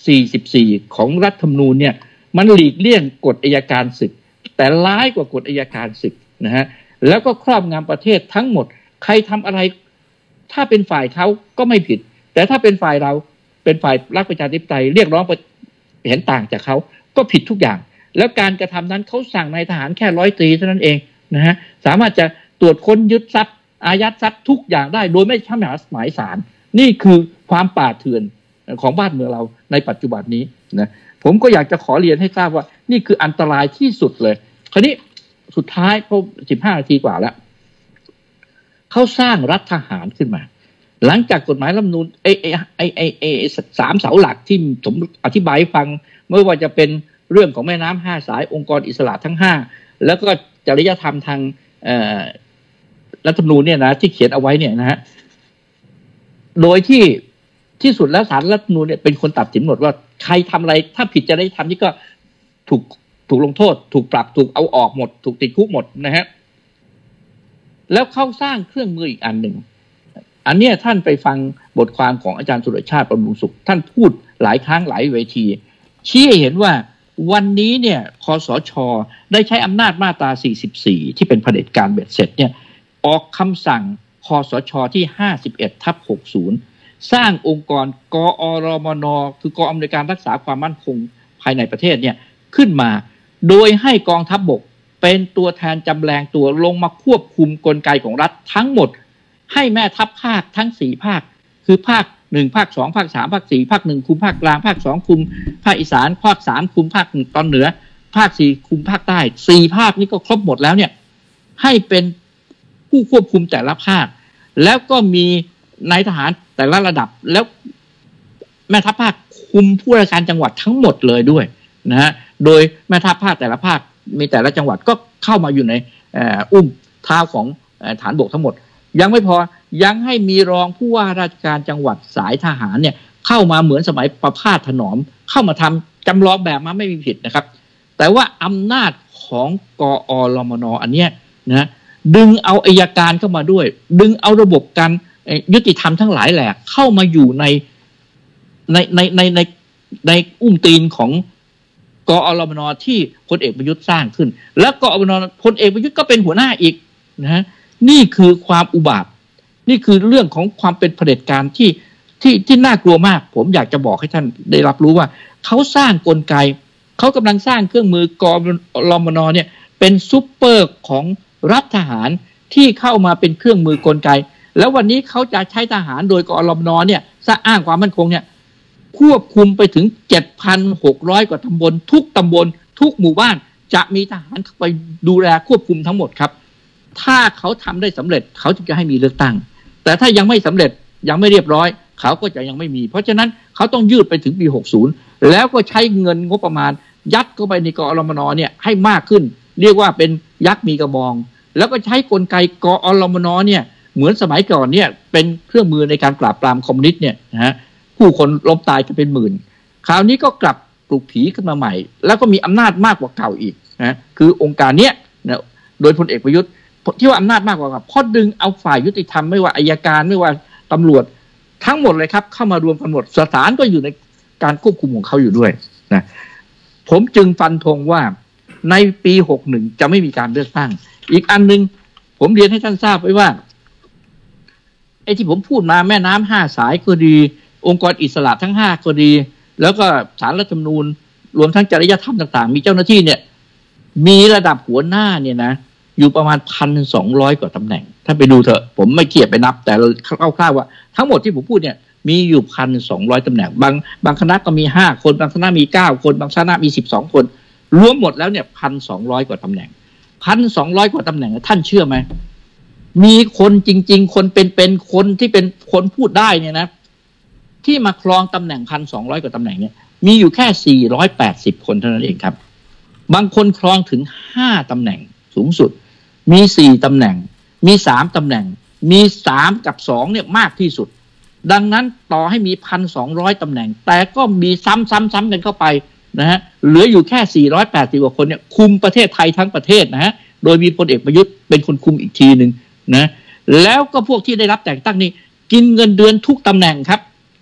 สี่สิบสี่ของรัฐธรรมนูญเนี่ยมันหลีกเลี่ยงกฎอัยการศึกแต่ร้ายกว่ากฎอัยการศึกนะฮะแล้วก็ครอบงำประเทศทั้งหมดใครทำอะไรถ้าเป็นฝ่ายเขาก็ไม่ผิดแต่ถ้าเป็นฝ่ายเราเป็นฝ่ายรักประชาธิปไตยเรียกร้องเห็นต่างจากเขาก็ผิดทุกอย่างแล้วการกระทำนั้นเขาสั่งนายทหารแค่ร้อยตรีเท่านั้นเองนะฮะสามารถจะตรวจค้นยึดทรัพย์อายัดทรัพย์ทุกอย่างได้โดยไม่ใช้หมายศาลนี่คือความป่าเถื่อนของบ้านเมืองเราในปัจจุบันนี้นะผมก็อยากจะขอเรียนให้ทราบว่านี่คืออันตรายที่สุดเลยคราวนี้สุดท้ายพอสิบห้านาทีกว่าแล้วเขาสร้างรัฐทหารขึ้นมาหลังจากกฎหมายรัฐธรรมนูญไอ้ไอ้ไอ้ไอ้ไอ้สามเสาหลักที่ผมอธิบายให้ฟังไม่ว่าจะเป็นเรื่องของแม่น้ำห้าสายองค์กรอิสระทั้งห้าแล้วก็จริยธรรมทางรัฐธรรมนูญเนี่ยนะที่เขียนเอาไว้เนี่ยนะฮะโดยที่ที่สุดแล้วศาลรัฐธรรมนูญเนี่ยเป็นคนตัดสินหมดว่าใครทำอะไรถ้าผิดจริยธรรมนี่ก็ถูกถูกลงโทษถูกปรับถูกเอาออกหมดถูกติดคุกหมดนะฮะแล้วเขาสร้างเครื่องมืออีกอันหนึ่งอันเนี้ยท่านไปฟังบทความของอาจารย์สุรชาติบำรุงสุขท่านพูดหลายครั้งหลายเวทีชี้ให้เห็นว่าวันนี้เนี่ยคสช.ได้ใช้อำนาจมาตราสี่สิบสี่ที่เป็นเผด็จการเบ็ดเสร็จเนี่ยออกคำสั่งคสช.ที่ห้าสิบเอ็ดทับหกสิบสร้างองค์กรกอรมนคือกองอำนวยการรักษาความมั่นคงภายในประเทศเนี่ยขึ้นมาโดยให้กองทัพบกเป็นตัวแทนจำแรงตัวลงมาควบคุมกลไกของรัฐทั้งหมดให้แม่ทัพภาคทั้งสี่ภาคคือภาคหนึ่งภาคสองภาคสามภาคสี่ภาคหนึ่งคุมภาคกลางภาคสองคุมภาคอีสานภาคสามคุมภาคตอนเหนือภาคสี่คุมภาคใต้สี่ภาคนี้ก็ครบหมดแล้วเนี่ยให้เป็นผู้ควบคุมแต่ละภาคแล้วก็มีนายทหารแต่ละระดับแล้วแม่ทัพภาคคุมผู้ราชการจังหวัดทั้งหมดเลยด้วยนะฮะโดยแม่ทัพภาคแต่ละภาคมีแต่ละจังหวัดก็เข้ามาอยู่ในอุ้มเท้าของฐานบกทั้งหมดยังไม่พอยังให้มีรองผู้ว่าราชการจังหวัดสายทหารเนี่ยเข้ามาเหมือนสมัยประพาสถนอมเข้ามาทำจำลองแบบมาไม่มีผิดนะครับแต่ว่าอำนาจของกอรมนอันเนี้ยนะดึงเอาอัยการเข้ามาด้วยดึงเอาระบบการยุติธรรมทั้งหลายแหละเข้ามาอยู่ในในในในในในอุ้มตีนของกอรมนที่พลเอกประยุทธ์สร้างขึ้นแล้วกอรมนพลเอกประยุทธ์ก็เป็นหัวหน้าอีกนะฮะนี่คือความอุบาทนี่คือเรื่องของความเป็นเผด็จการที่ที่ที่น่ากลัวมากผมอยากจะบอกให้ท่านได้รับรู้ว่าเขาสร้างกลไกเขากำลังสร้างเครื่องมือกรมนเนี่ยเป็นซุปเปอร์ของรัฐทหารที่เข้ามาเป็นเครื่องมือกลไกแล้ววันนี้เขาจะใช้ทหารโดยกรมนเนี่ยสร้างความมั่นคงเนี่ยควบคุมไปถึง เจ็ดพันหกร้อย กว่าตำบลทุกตำบลทุกหมู่บ้านจะมีทหารไปดูแลควบคุมทั้งหมดครับถ้าเขาทำได้สำเร็จเขาจะให้มีเลือกตั้งแต่ถ้ายังไม่สำเร็จยังไม่เรียบร้อยเขาก็จะยังไม่มีเพราะฉะนั้นเขาต้องยืดไปถึงปีหกสิบแล้วก็ใช้เงินงบประมาณยัดเข้าไปในกอรมนเนี่ยให้มากขึ้นเรียกว่าเป็นยักษ์มีกระบองแล้วก็ใช้กลไกกอรมนเนี่ยเหมือนสมัยก่อนเนี่ยเป็นเครื่องมือในการปราบปรามคอมมิวนิสต์เนี่ยนะฮะผู้คนล้มตายกันเป็นหมื่นคราวนี้ก็กลับปลุกผีขึ้นมาใหม่แล้วก็มีอำนาจมากกว่าเก่าอีกนะคือองค์การเนี้ยนะโดยพลเอกประยุทธ์ที่ว่าอำนาจมากกว่าเพราะดึงเอาฝ่ายยุติธรรมไม่ว่าอัยการไม่ว่าตำรวจทั้งหมดเลยครับเข้ามารวมกันหมดศาลก็อยู่ในการควบคุมของเขาอยู่ด้วยนะผมจึงฟันธงว่าในปีหกสิบเอ็ดจะไม่มีการเลือกตั้งอีกอันนึงผมเรียนให้ท่านทราบไว้ว่าไอ้ที่ผมพูดมาแม่น้ำห้าสายก็ดีองค์กรอิสระทั้งห้าก็ดีแล้วก็ศาลรัฐธรรมนูญรวมทั้งจริยธรรมต่างๆมีเจ้าหน้าที่เนี่ยมีระดับหัวหน้าเนี่ยนะอยู่ประมาณ หนึ่งพันสองร้อย กว่าตำแหน่งถ้าไปดูเถอะผมไม่เกียดไปนับแต่คร่าวๆว่าทั้งหมดที่ผมพูดเนี่ยมีอยู่ หนึ่งพันสองร้อย ตำแหน่งบางบางคณะก็มีห้าคนบางคณะมีเก้าคนบางคณะมีสิบสองคนรวมหมดแล้วเนี่ย หนึ่งพันสองร้อย กว่าตำแหน่ง หนึ่งพันสองร้อย กว่าตำแหน่งท่านเชื่อไหมมีคนจริงๆคนเป็นๆคนที่เป็นคนพูดได้เนี่ยนะที่มาครองตำแหน่ง หนึ่งพันสองร้อย กว่าตำแหน่งเนี่ยมีอยู่แค่สี่ร้อยแปดสิบคนเท่านั้นเองครับบางคนครองถึงห้าตำแหน่งสูงสุดมีสี่ตำแหน่งมีสามตำแหน่งมีสามกับสองเนี่ยมากที่สุดดังนั้นต่อให้มี หนึ่งพันสองร้อย ตำแหน่งแต่ก็มีซ้ำๆๆกันเข้าไปนะฮะเหลืออยู่แค่สี่ร้อยแปดสิบกว่าคนเนี่ยคุมประเทศไทยทั้งประเทศนะฮะโดยมีพลเอกประยุทธ์เป็นคนคุมอีกทีนึงนะแล้วก็พวกที่ได้รับแต่งตั้งนี่กินเงินเดือนทุกตำแหน่งครับ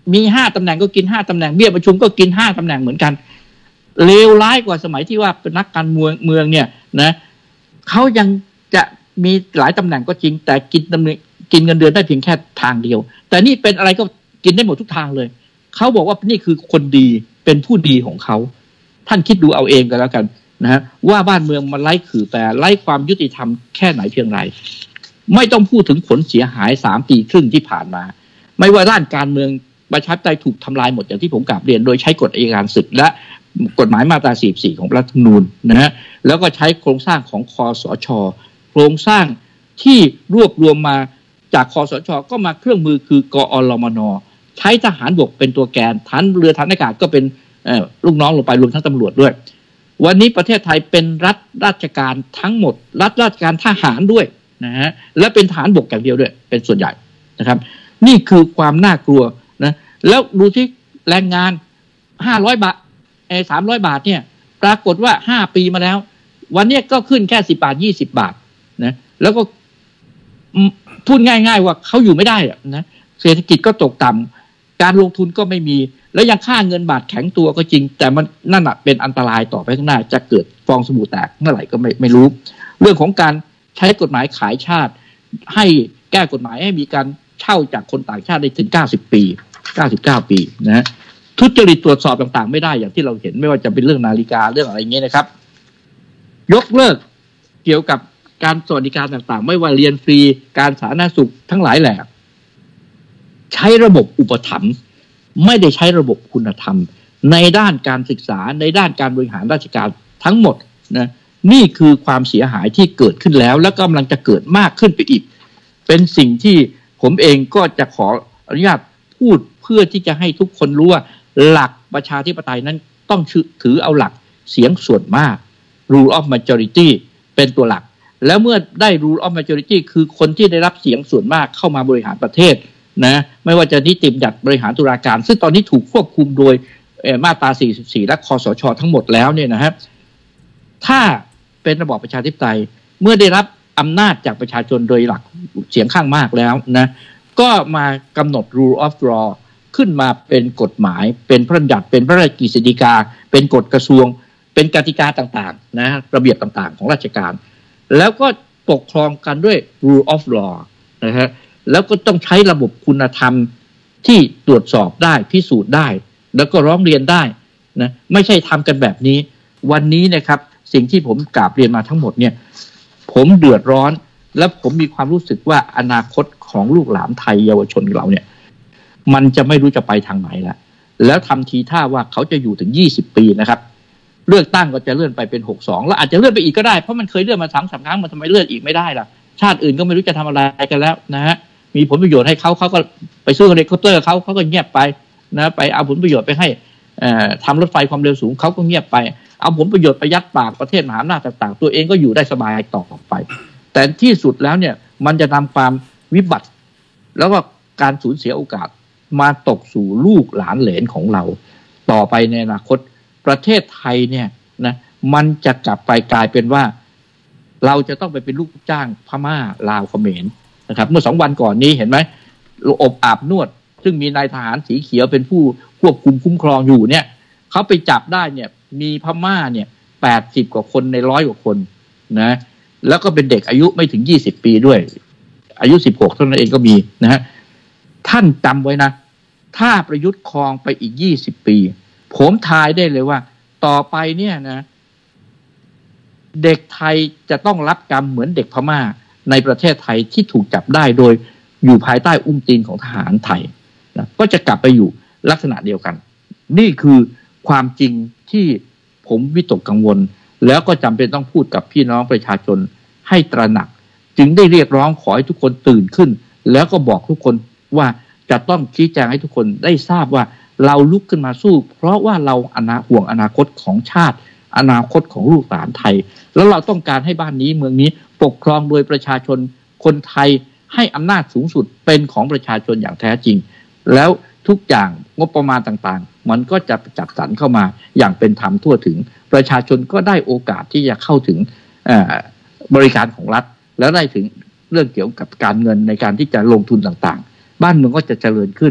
มีห้าตำแหน่งก็กินห้าตำแหน่งเบี้ยประชุมก็กินห้าตำแหน่งเหมือนกันเลวร้ายกว่าสมัยที่ว่าเป็นนักการเมืองเมืองเนี่ยนะเขายังจะมีหลายตำแหน่งก็จริงแต่กินตำแหน่งกินเงินเดือนได้เพียงแค่ทางเดียวแต่นี่เป็นอะไรก็กินได้หมดทุกทางเลยเขาบอกว่านี่คือคนดีเป็นผู้ดีของเขาท่านคิดดูเอาเองกันแล้วกันนะฮะว่าบ้านเมืองมันไร้ขื่อแต่ไร้ความยุติธรรมแค่ไหนเพียงไรไม่ต้องพูดถึงผลเสียหายสามปีครึ่งที่ผ่านมาไม่ว่าด้านการเมืองประชาธิปไตยถูกทำลายหมดอย่างที่ผมกล่าวเรียนโดยใช้กฎอัยการศึกและกฎหมายมาตราสี่สิบสี่ของรัฐธรรมนูญนะฮะแล้วก็ใช้โครงสร้างของคสช.โครงสร้างที่รวบรวมมาจากคสช.ก็มาเครื่องมือคือกอรมน.ใช้ทหารบกเป็นตัวแกนฐานเรือฐานอากาศก็เป็นลูกน้องลงไปรวมทั้งตำรวจด้วยวันนี้ประเทศไทยเป็นรัฐราชการทั้งหมดรัฐราชการทหารด้วยนะฮะและเป็นทหารบกอย่างเดียวด้วยเป็นส่วนใหญ่นะครับนี่คือความน่ากลัวนะแล้วดูที่แรงงานห้าร้อยบาทไอ้สามร้อยบาทเนี่ยปรากฏว่าห้าปีมาแล้ววันนี้ก็ขึ้นแค่สิบบาทยี่สิบบาทนะแล้วก็พูดง่ายๆว่าเขาอยู่ไม่ได้นะเศรษฐกิจก็ตกต่ำการลงทุนก็ไม่มีแล้วยังค่าเงินบาทแข็งตัวก็จริงแต่มันนั่นเป็นอันตรายต่อไปข้างหน้าจะเกิดฟองสบู่แตกเมื่อไหร่ก็ไม่ไม่รู้เรื่องของการใช้กฎหมายขายชาติให้แก้กฎหมายให้มีการเช่าจากคนต่างชาติได้ถึงเก้าสิบปีเก้าสิบเก้าปีนะฮะทุจริตตรวจสอบต่างๆไม่ได้อย่างที่เราเห็นไม่ว่าจะเป็นเรื่องนาฬิกาเรื่องอะไรอย่างเงี้ยนะครับยกเลิกเกี่ยวกับการสวัสดิการต่างๆไม่ว่าเรียนฟรีการสาธารณสุขทั้งหลายแหละใช้ระบบอุปถัมภ์ไม่ได้ใช้ระบบคุณธรรมในด้านการศึกษาในด้านการบริหารราชการทั้งหมดนะนี่คือความเสียหายที่เกิดขึ้นแล้วและกำลังจะเกิดมากขึ้นไปอีกเป็นสิ่งที่ผมเองก็จะขออนุญาตพูดเพื่อที่จะให้ทุกคนรู้ว่าหลักประชาธิปไตยนั้นต้องถือเอาหลักเสียงส่วนมาก rule of majority เป็นตัวหลักแล้วเมื่อได้ rule of majority คือคนที่ได้รับเสียงส่วนมากเข้ามาบริหารประเทศนะไม่ว่าจะนิติบัญญัติบริหารตุลาการซึ่งตอนนี้ถูกควบคุมโดยมาตราสี่สิบสี่และคสช.ทั้งหมดแล้วเนี่ยนะฮะถ้าเป็นระบอบประชาธิปไตยเมื่อได้รับอำนาจจากประชาชนโดยหลักเสียงข้างมากแล้วนะก็มากำหนด rule of law ขึ้นมาเป็นกฎหมายเป็นพระราชบัญญัติเป็นพระราชกฤษฎีกาเป็นกฎกระทรวงเป็นกติกาต่างๆนะระเบียบต่างๆของราชการแล้วก็ปกครองกันด้วย rule of law นะฮะแล้วก็ต้องใช้ระบบคุณธรรมที่ตรวจสอบได้พิสูจน์ได้แล้วก็ร้องเรียนได้นะไม่ใช่ทำกันแบบนี้วันนี้นะครับสิ่งที่ผมกราบเรียนมาทั้งหมดเนี่ยผมเดือดร้อนและผมมีความรู้สึกว่าอนาคตของลูกหลานไทยเยาวชนเราเนี่ยมันจะไม่รู้จะไปทางไหนแล้วแล้วทำทีท่าว่าเขาจะอยู่ถึงยี่สิบปีนะครับเลือกตั้งก็จะเลื่อนไปเป็นหกสิบสองแล้วอาจจะเลื่อนไปอีกก็ได้เพราะมันเคยเลื่อนมาสามสามครั้งมันทำไมเลื่อนอีกไม่ได้ล่ะชาติอื่นก็ไม่รู้จะทำอะไรกันแล้วนะฮะมีผลประโยชน์ให้เขาเขาก็ไปซื้อเฮลิคอปเตอร์เขาเขาก็เงียบไปนะไปเอาผลประโยชน์ไปให้ทำรถไฟความเร็วสูงเขาก็เงียบไปเอาผลประโยชน์ไปยัดปากประเทศมหาอำนาจต่างๆตัวเองก็อยู่ได้สบายต่อไปแต่ที่สุดแล้วเนี่ยมันจะนำความวิบัติแล้วก็การสูญเสียโอกาสมาตกสู่ลูกหลานเหลนของเราต่อไปในอนาคตประเทศไทยเนี่ยนะมันจะกลับไปกลายเป็นว่าเราจะต้องไปเป็นลูกจ้างพม่าลาวเขมรนะครับเมื่อสองวันก่อนนี้เห็นไหมอบอาบนวดซึ่งมีนายทหารสีเขียวเป็นผู้ควบคุมคุ้มครองอยู่เนี่ยเขาไปจับได้เนี่ยมีพม่าเนี่ยแปดสิบกว่าคนในร้อยกว่าคนนะแล้วก็เป็นเด็กอายุไม่ถึงยี่สิบปีด้วยอายุสิบหกเท่านั้นเองก็มีนะฮะท่านจำไว้นะถ้าประยุทธ์ครองไปอีกยี่สิบปีผมทายได้เลยว่าต่อไปเนี่ยนะเด็กไทยจะต้องรับกรรมเหมือนเด็กพม่าในประเทศไทยที่ถูกจับได้โดยอยู่ภายใต้อุ้งตีนของทหารไทยนะก็จะกลับไปอยู่ลักษณะเดียวกันนี่คือความจริงที่ผมวิตกกังวลแล้วก็จำเป็นต้องพูดกับพี่น้องประชาชนให้ตระหนักจึงได้เรียกร้องขอให้ทุกคนตื่นขึ้นแล้วก็บอกทุกคนว่าจะต้องชี้แจงให้ทุกคนได้ทราบว่าเราลุกขึ้นมาสู้เพราะว่าเราอนาห่วงอนาคตของชาติอนาคตของลูกหลานไทยแล้วเราต้องการให้บ้านนี้เมืองนี้ปกครองโดยประชาชนคนไทยให้อำนาจสูงสุดเป็นของประชาชนอย่างแท้จริงแล้วทุกอย่างงบประมาณต่างๆมันก็จะจัดสรรเข้ามาอย่างเป็นธรรมทั่วถึงประชาชนก็ได้โอกาสที่จะเข้าถึงบริการของรัฐแล้วได้ถึงเรื่องเกี่ยวกับการเงินในการที่จะลงทุนต่างๆบ้านเมืองก็จะเจริญขึ้น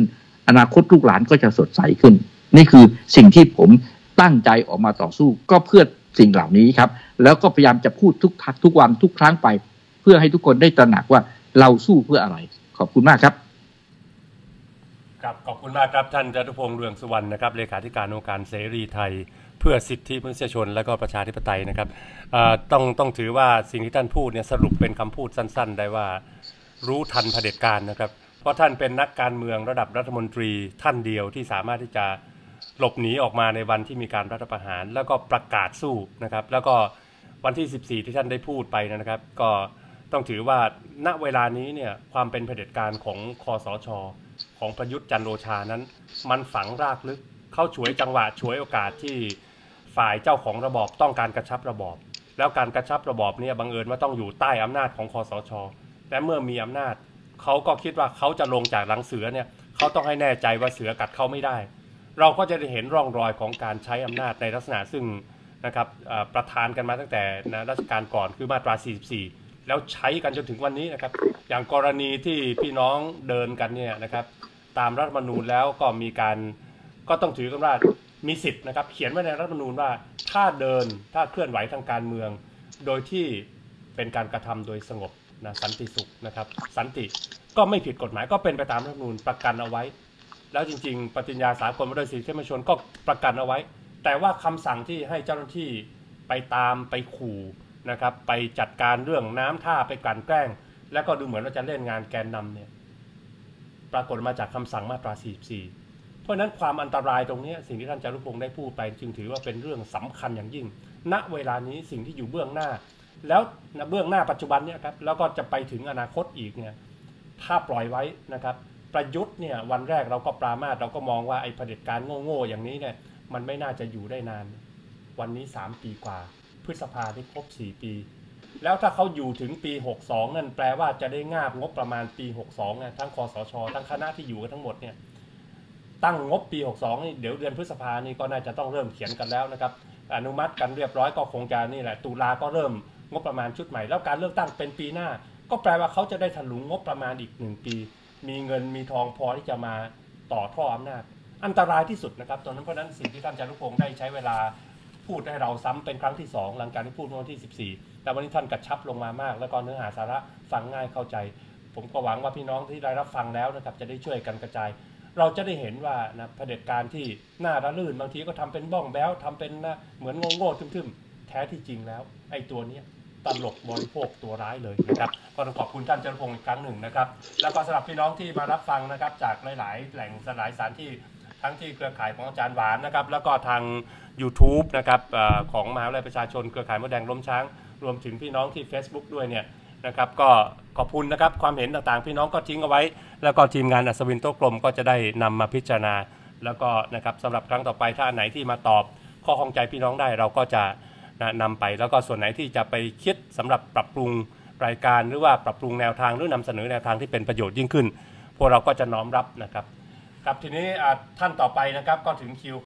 อนาคตลูกหลานก็จะสดใสขึ้นนี่คือสิ่งที่ผมตั้งใจออกมาต่อสู้ก็เพื่อสิ่งเหล่านี้ครับแล้วก็พยายามจะพูดทุกทักทุกวันทุกครั้งไปเพื่อให้ทุกคนได้ตระหนักว่าเราสู้เพื่ออะไรขอบคุณมากครับครับขอบคุณมากครับท่านจตุพงษ์เรืองสุวรรณนะครับเลขาธิการองค์การเสรีไทยเพื่อสิทธิมนุษยชนและก็ประชาธิปไตยนะครับต้องต้องถือว่าสิ่งที่ท่านพูดเนี่ยสรุปเป็นคำพูดสั้นๆได้ว่ารู้ทันเผด็จการนะครับเพราะท่านเป็นนักการเมืองระดับรัฐมนตรีท่านเดียวที่สามารถที่จะหลบหนีออกมาในวันที่มีการรัฐประหารแล้วก็ประกาศสู้นะครับแล้วก็วันที่สิบสี่ที่ท่านได้พูดไปนะครับก็ต้องถือว่าณเวลานี้เนี่ยความเป็นเผด็จการของคสช.ของประยุทธ์จันทร์โอชานั้นมันฝังรากลึกเข้าฉวยจังหวะฉวยโอกาสที่ฝ่ายเจ้าของระบอบต้องการกระชับระบอบแล้วการกระชับระบอบเนี่ยบังเอิญว่าต้องอยู่ใต้อำนาจของคสช.และเมื่อมีอำนาจเขาก็คิดว่าเขาจะลงจากหลังเสือเนี่ยเขาต้องให้แน่ใจว่าเสือกัดเขาไม่ได้เราก็จะได้เห็นร่องรอยของการใช้อำนาจในลักษณะซึ่งนะครับประทานกันมาตั้งแต่รัชกาลก่อนคือมาตราสี่สิบสี่แล้วใช้กันจนถึงวันนี้นะครับอย่างกรณีที่พี่น้องเดินกันเนี่ยนะครับตามรัฐธรรมนูญแล้วก็มีการก็ต้องถือกันว่ามีสิทธิ์นะครับเขียนไว้ในรัฐธรรมนูญว่าถ้าเดินถ้าเคลื่อนไหวทางการเมืองโดยที่เป็นการกระทำโดยสงบนะสันติสุขนะครับสันติก็ไม่ผิดกฎหมายก็เป็นไปตามรัฐธรรมนูญประกันเอาไว้แล้วจริงๆปฏิญญาสากลว่าด้วยสิทธิมนุษยชนก็ประกันเอาไว้แต่ว่าคำสั่งที่ให้เจ้าหน้าที่ไปตามไปขู่นะครับไปจัดการเรื่องน้ำท่าไปกลั่นแกล้งแล้วก็ดูเหมือนว่าจะเล่นงานแกนนำเนี่ยปรากฏมาจากคำสั่งมาตราสี่สิบสี่เพราะฉะนั้นความอันตรายตรงนี้สิ่งที่ท่านจารุพงษ์ได้พูดไปจึงถือว่าเป็นเรื่องสำคัญอย่างยิ่งณเวลานี้สิ่งที่อยู่เบื้องหน้าแล้วเบื้องหน้าปัจจุบันเนี่ยครับแล้วก็จะไปถึงอนาคตอีกเนี่ยถ้าปล่อยไว้นะครับประยุทธ์เนี่ยวันแรกเราก็ปรามาสเราก็มองว่าไอ้เผด็จการโง่ๆอย่างนี้เนี่ยมันไม่น่าจะอยู่ได้นานวันนี้สามปีกว่าพฤษภาที่ครบสี่ปีแล้วถ้าเขาอยู่ถึงปีหกสิบสองนั่นแปลว่าจะได้งาบงบประมาณปีหกสิบสองนะทั้งคสช.ทั้งคณะที่อยู่กันทั้งหมดเนี่ยตั้งงบปีหกสิบสองนี่เดี๋ยวเดือนพฤษภานี่ก็น่าจะต้องเริ่มเขียนกันแล้วนะครับอนุมัติกันเรียบร้อยก็คงจะนี่แหละตุลาก็เริ่มงบประมาณชุดใหม่แล้วการเลือกตั้งเป็นปีหน้าก็แปลว่าเขาจะได้ถลุงงบประมาณอีกหนึ่งปีมีเงินมีทองพอที่จะมาต่อท่ออำนาจอันตรายที่สุดนะครับตอนนั้นเพราะนั้นสิ่งที่ท่านจารุพงษ์ได้ใช้เวลาพูดให้เราซ้ำเป็นครั้งที่สองหลังจากที่พูดเมื่อวันที่สิบสี่แต่วันนี้ท่านกระชับลงมามากแล้วก็เนื้อหาสาระฟังง่ายเข้าใจผมก็หวังว่าพี่น้องที่ได้รับฟังแล้วนะครับจะได้ช่วยกันกระจายเราจะได้เห็นว่านะเผด็จการที่หน้าระลื่นบางทีก็ทำเป็นบ้องแบ้วทำเป็นนะเหมือนโง่ๆทึ่มๆแท้ที่จริงแล้วไอ้ตัวนี้ตลกบริโภคตัวร้ายเลยนะครับก็ต้องขอบคุณท่านจารุพงษ์อีกครั้งหนึ่งนะครับแล้วก็สำหรับพี่น้องที่มารับฟังนะครับจากหลายๆแหล่งหลายสถานที่ทั้งที่เครือข่ายของอาจารย์หวานนะครับแล้วก็ทาง YouTube นะครับของมหาวิทยาลัยประชาชนเครือข่ายมดแดงล้มช้างรวมถึงพี่น้องที่ Facebook ด้วยเนี่ยนะครับก็ขอบคุณนะครับความเห็นต่างๆพี่น้องก็ทิ้งเอาไว้แล้วก็ทีมงานอัศวินโต๊ะกลมก็จะได้นำมาพิจารณาแล้วก็นะครับสำหรับครั้งต่อไปถ้าอันไหนที่มาตอบข้อข้องใจพี่น้องได้เราก็จะนะนำไปแล้วก็ส่วนไหนที่จะไปคิดสำหรับปรับปรุงรายการหรือว่าปรับปรุงแนวทางหรือนำเสนอแนวทางที่เป็นประโยชน์ยิ่งขึ้นพวกเราก็จะน้อมรับนะครับครับทีนี้ท่านต่อไปนะครับก็ถึงคิว